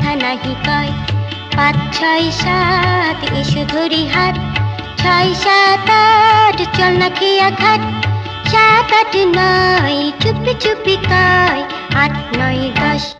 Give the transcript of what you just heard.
কথা নাহি কয়। ৫, ৬, ৭ এসো ধরি হাত, ৬, ৭, ৮ চল না খেয়া খাট, ৭, ৮, ৯ চুপি চুপি কয়, ৮, ৯, ১০